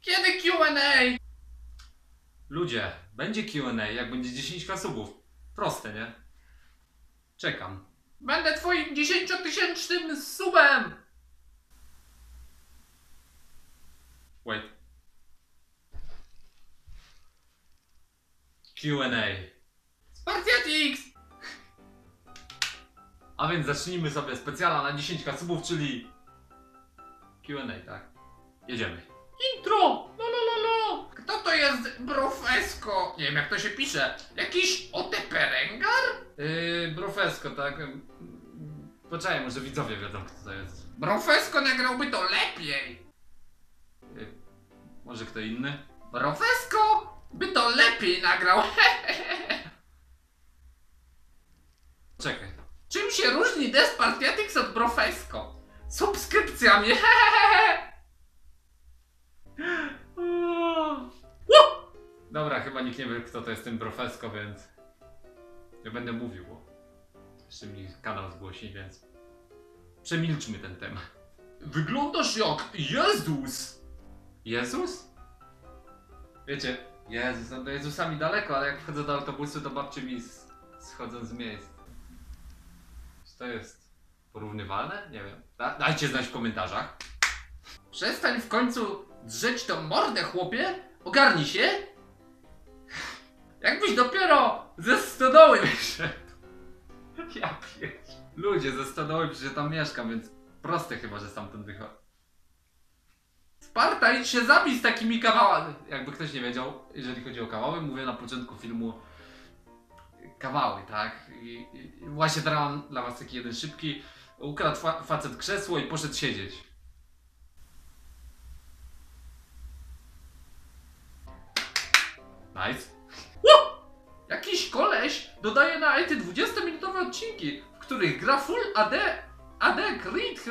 Kiedy Q&A? Ludzie, będzie Q&A, jak będzie 10 subów. Proste, nie? Czekam. Będę twoim 10-tysięcznym subem! Wait. Q&A. Spartiatix! A więc zacznijmy sobie specjala na 10 subów, czyli Q&A, tak? Jedziemy. Intro! No, no, no, no! Kto to jest Brofesko? Nie wiem jak to się pisze. Jakiś Oteperengar? Brofesko, tak? Poczekaj, może widzowie wiedzą, kto to jest. Brofesko nagrałby to lepiej. Może kto inny? Brofesko by to lepiej nagrał. Czekaj. Czym się różni Despartiatix od Brofesko? Subskrypcjami. Dobra, chyba nikt nie wie, kto to jest ten Brofesko, więc ja będę mówił, bo jeszcze mi kanał zgłosi, więc przemilczmy ten temat. Wyglądasz jak Jezus. Jezus? Wiecie, Jezus, no do Jezusami daleko, ale jak wchodzę do autobusu, to babcie mi schodzą z miejsc. Czy to jest porównywalne? Nie wiem. Dajcie znać w komentarzach. Przestań w końcu drzeć tą mordę, chłopie. Ogarnij się. Jakbyś dopiero ze stodoły wyszedł. Ja pierdolę. Ludzie, ze stodoły przecież tam mieszkam, więc proste chyba, że stamtąd wychodzi. Sparta, idź się zabij z takimi kawałami. Jakby ktoś nie wiedział, jeżeli chodzi o kawały, mówię na początku filmu kawały, tak? I właśnie teraz mam dla was taki jeden szybki. Ukradł facet krzesło i poszedł siedzieć. Nice. Jakiś koleś dodaje na IT 20-minutowe odcinki, w których gra full AD Creed.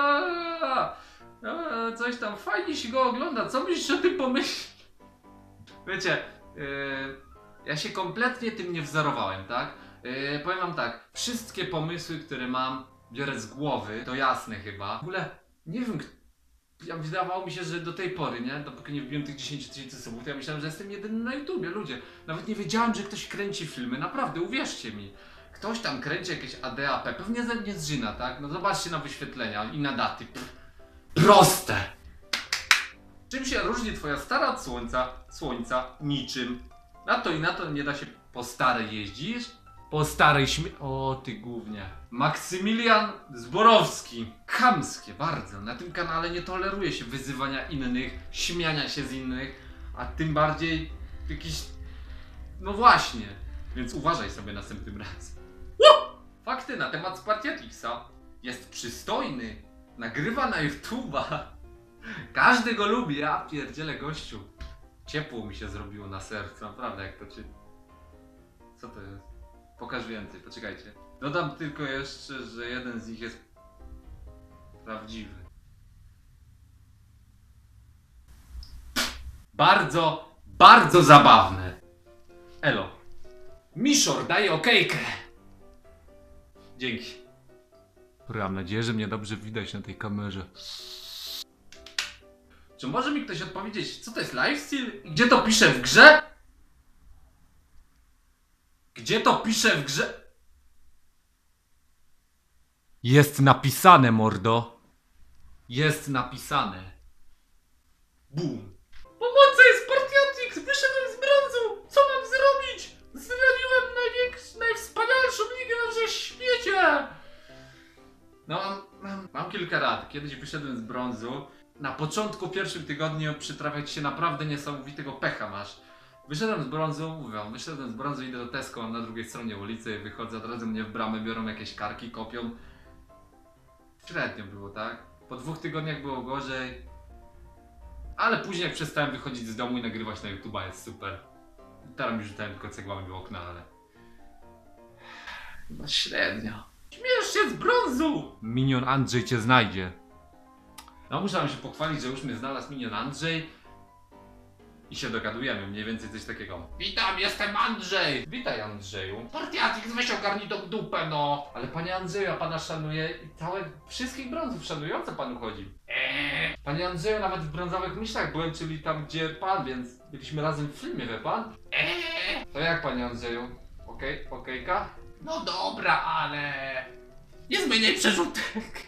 Coś tam fajnie się go ogląda. Co myślisz o tym pomyśl? Wiecie, ja się kompletnie tym nie wzorowałem, tak? Powiem wam tak, wszystkie pomysły, które mam, biorę z głowy, to jasne chyba. W ogóle, nie wiem, wydawało mi się, że do tej pory, nie? Dopóki nie wbiłem tych 10 tysięcy subów, to ja myślałem, że jestem jedyny na YouTubie, ludzie. Nawet nie wiedziałem, że ktoś kręci filmy, naprawdę, uwierzcie mi. Ktoś tam kręci jakieś ADAP, pewnie ze mnie zżyna, tak? No zobaczcie na wyświetlenia i na daty. Proste! Czym się różni twoja stara od słońca? Niczym. Na to i na to nie da się po starej jeździsz? Po starej O ty głównie. Maksymilian Zborowski. Chamskie bardzo. Na tym kanale nie toleruje się wyzywania innych, śmiania się z innych, a tym bardziej jakiś... No właśnie. Więc uważaj sobie następnym razem. Fakty na temat Spartiatixa. Jest przystojny. Nagrywa na YouTube'a. Każdy go lubi, ja pierdzielę gościu. Ciepło mi się zrobiło na sercu, naprawdę jak to czy... Co to jest? Pokaż więcej, poczekajcie. Dodam tylko jeszcze, że jeden z nich jest prawdziwy. Bardzo, bardzo zabawne. Elo. Misior daje okejkę. Dzięki. Mam nadzieję, że mnie dobrze widać na tej kamerze. Czy może mi ktoś odpowiedzieć, co to jest lifestyle? I gdzie to pisze w grze? Gdzie to pisze w grze? Jest napisane, mordo. Jest napisane. Boom. Pomocy, Spartiatix! Wyszedłem z brązu! Co mam zrobić? Zraniłem najwspanialszą ligę na świecie! No, mam kilka rad. Kiedyś wyszedłem z brązu. Na początku, pierwszym tygodniu przytrafiać się naprawdę niesamowitego pecha masz. Wyszedłem z brązu, idę do Tesco, na drugiej stronie ulicy, wychodzę, od razu mnie w bramę biorą jakieś karki, kopią. Średnio było, tak? Po 2 tygodniach było gorzej. Ale później jak przestałem wychodzić z domu i nagrywać na YouTube'a, jest super. Teraz mi rzucałem tylko cegłami do okna, ale... Chyba średnio. Śmiesz się z brązu! Minion Andrzej cię znajdzie. No muszę wam się pochwalić, że już mnie znalazł Minion Andrzej. i się dogadujemy, mniej więcej coś takiego. Witam, jestem Andrzej! Witaj, Andrzeju. Partiatix, weź ogarnij tą dupę, no! Ale panie Andrzeju, ja pana szanuję i wszystkich brązów szanuję, o co panu chodzi? Panie Andrzeju, nawet w brązowych myślach byłem, czyli tam gdzie pan, więc byliśmy razem w filmie, wie pan? To jak, panie Andrzeju? Okejka? No dobra, ale... nie zmieniaj przerzutek!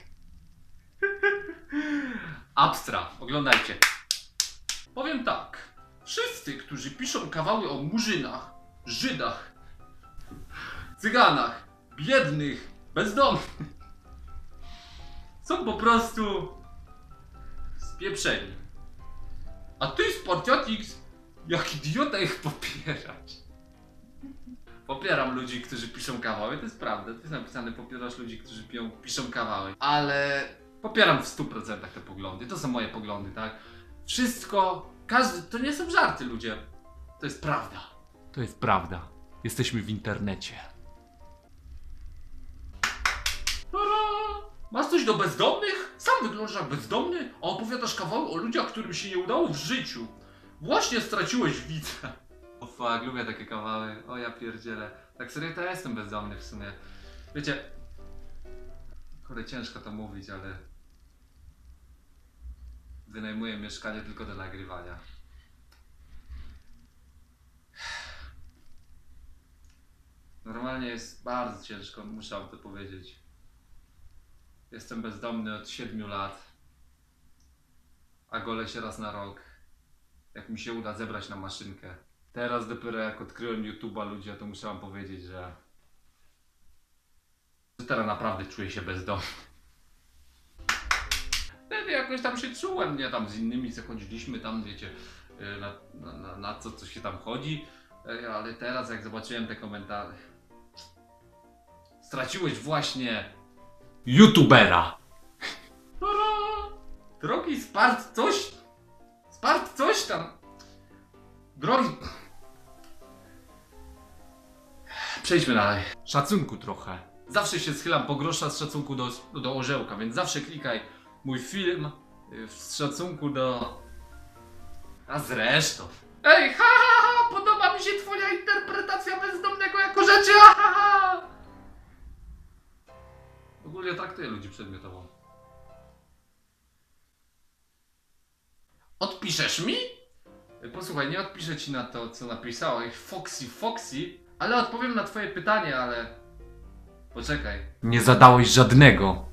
Abstra, oglądajcie. Powiem tak. Wszyscy, którzy piszą kawały o murzynach, Żydach, Cyganach, biednych, bezdomnych, są po prostu spieprzeni. A ty, Spartiatix, jak idiota ich popierasz. Popieram ludzi, którzy piszą kawały, to jest prawda. To jest napisane, popierasz ludzi, którzy piszą kawały. Ale popieram w 100% te poglądy. To są moje poglądy, tak? Wszystko, każdy, to nie są żarty, ludzie. To jest prawda. To jest prawda. Jesteśmy w internecie. Tada! Masz coś do bezdomnych? Sam wyglądasz jak bezdomny, a opowiadasz kawały o ludziach, którym się nie udało w życiu. Właśnie straciłeś widza. O fuck, lubię takie kawały. O ja pierdzielę. Tak serio, to ja jestem bezdomny w sumie. Wiecie, kurde, ciężko to mówić, ale wynajmuję mieszkanie tylko do nagrywania. Normalnie jest bardzo ciężko, muszę wam to powiedzieć. Jestem bezdomny od 7 lat, a golę się raz na rok, jak mi się uda zebrać na maszynkę. Teraz dopiero jak odkryłem YouTube'a, ludzie, to muszę wam powiedzieć, że teraz naprawdę czuję się bezdomny. Wtedy jakoś tam się czułem, nie, tam z innymi co chodziliśmy tam, wiecie, na co się tam chodzi, ale teraz jak zobaczyłem te komentarze, straciłeś właśnie YouTubera. Drogi Spart coś tam. Drogi... Przejdźmy dalej. Szacunku trochę. Zawsze się schylam po grosza z szacunku do orzełka, więc zawsze klikaj mój film z szacunku do... A zresztą. Ej, ha, ha, ha, podoba mi się twoja interpretacja bezdomnego jako rzeczy, ha, ha, ha. Ogólnie traktuję ludzi przedmiotowo. Odpiszesz mi? Posłuchaj, nie odpiszę ci na to, co napisałeś, Foxy, ale odpowiem na twoje pytanie, ale... Poczekaj. Nie zadałeś żadnego.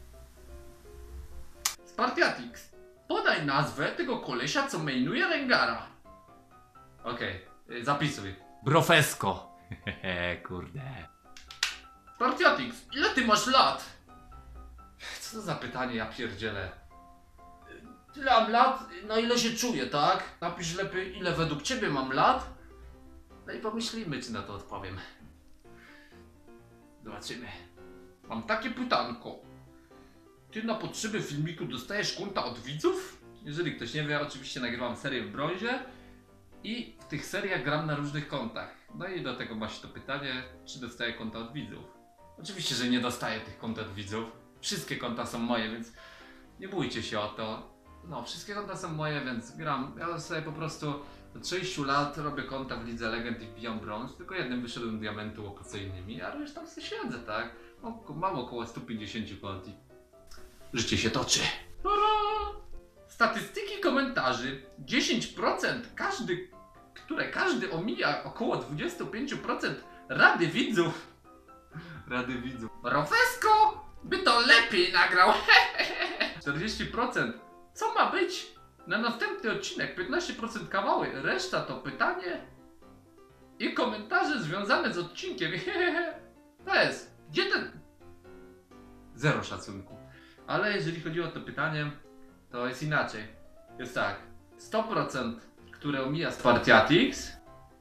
Spartiatix, podaj nazwę tego kolesia, co mainuje Rengara. Okej, zapisuj. Brofesko. Hehe, kurde. Spartiatix, ile ty masz lat? Co to za pytanie, ja pierdzielę. Tyle mam lat, no ile się czuję, tak? Napisz lepiej, ile według ciebie mam lat. No i pomyślimy, czy na to odpowiem. Zobaczymy. Mam takie pytanko. Ty na potrzeby filmiku dostajesz konta od widzów? Jeżeli ktoś nie wie, oczywiście nagrywam serię w brązie i w tych seriach gram na różnych kontach. No i do tego ma się to pytanie, czy dostaję konta od widzów. Oczywiście, że nie dostaję tych kont od widzów. Wszystkie konta są moje, więc nie bójcie się o to. No, wszystkie konta są moje, więc gram. Ja sobie po prostu od 6 lat robię konta w Lidze Legend i wbijam brąz. Tylko jednym wyszedłem z diamentu okupacyjnymi, a resztą sobie siedzę, tak? No, mam około 150 kont i życie się toczy. Statystyki komentarzy. 10% każdy omija około 25% rady widzów. Rady widzów. Profesko by to lepiej nagrał. 40%. Co ma być? Na następny odcinek 15% kawały, reszta to pytanie i komentarze związane z odcinkiem. To jest. Gdzie ten... Zero szacunku. Ale jeżeli chodzi o to pytanie, to jest inaczej. Jest tak. 100%, które omija Spartiatix,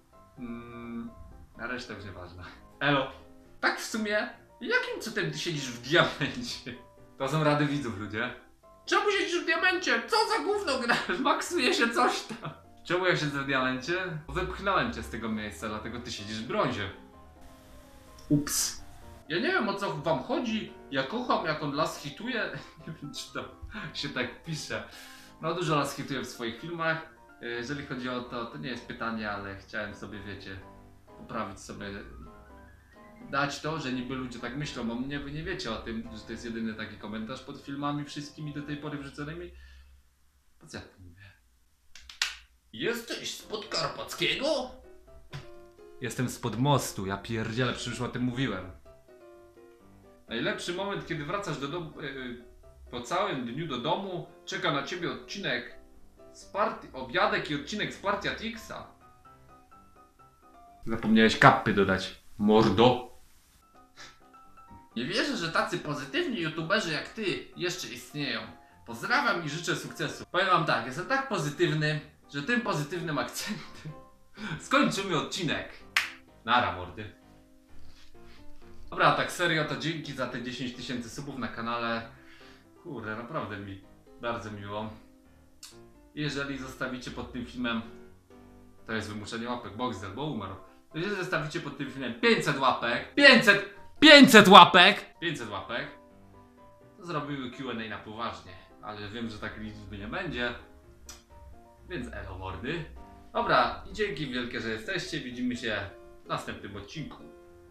a reszta już nieważna. Elo. Tak w sumie, jakim cudem ty siedzisz w diamencie? To są rady widzów, ludzie. Czemu siedzisz w diamencie? Co za gówno grasz? Maksuje się coś tam. Czemu ja siedzę w diamencie? Wypchnąłem cię z tego miejsca, dlatego ty siedzisz w brązie. Ups. Ja nie wiem, o co wam chodzi. Ja kocham, jak on las hituje. Nie wiem, czy to się tak pisze. No, dużo las hituje w swoich filmach. Jeżeli chodzi o to, to nie jest pytanie, ale chciałem sobie, wiecie, poprawić sobie, dać to, że niby ludzie tak myślą o mnie, wy nie wiecie o tym, że to jest jedyny taki komentarz pod filmami wszystkimi do tej pory wrzuconymi. Po co ja to mówię? Jesteś z Podkarpackiego? Jestem spod mostu, ja pierdzielę, przecież już o tym mówiłem. Najlepszy moment, kiedy wracasz do domu, po całym dniu do domu, czeka na ciebie odcinek z obiadek i odcinek z Partia Tixa. Zapomniałeś kappy dodać. Mordo. Nie wierzę, że tacy pozytywni youtuberzy jak ty jeszcze istnieją. Pozdrawiam i życzę sukcesu. Powiem wam tak, jestem tak pozytywny, że tym pozytywnym akcentem skończymy odcinek. Nara, mordy. Dobra, tak serio, to dzięki za te 10 000 subów na kanale. Kurde, naprawdę mi bardzo miło. Jeżeli zostawicie pod tym filmem, to jest wymuszenie łapek, Boxdel, bo umarł. Jeżeli zostawicie pod tym filmem 500 łapek, 500 łapek, to zrobimy Q&A na poważnie. Ale wiem, że takiej liczby nie będzie. Więc elo mordy. Dobra, i dzięki wielkie, że jesteście. Widzimy się w następnym odcinku.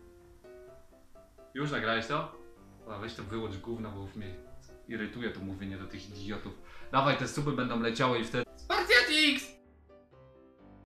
Już nagrałeś to? A weź to wyłącz gówno, bo już mnie irytuje to mówienie do tych idiotów. Dawaj, te suby będą leciały i wtedy... Spartiatix!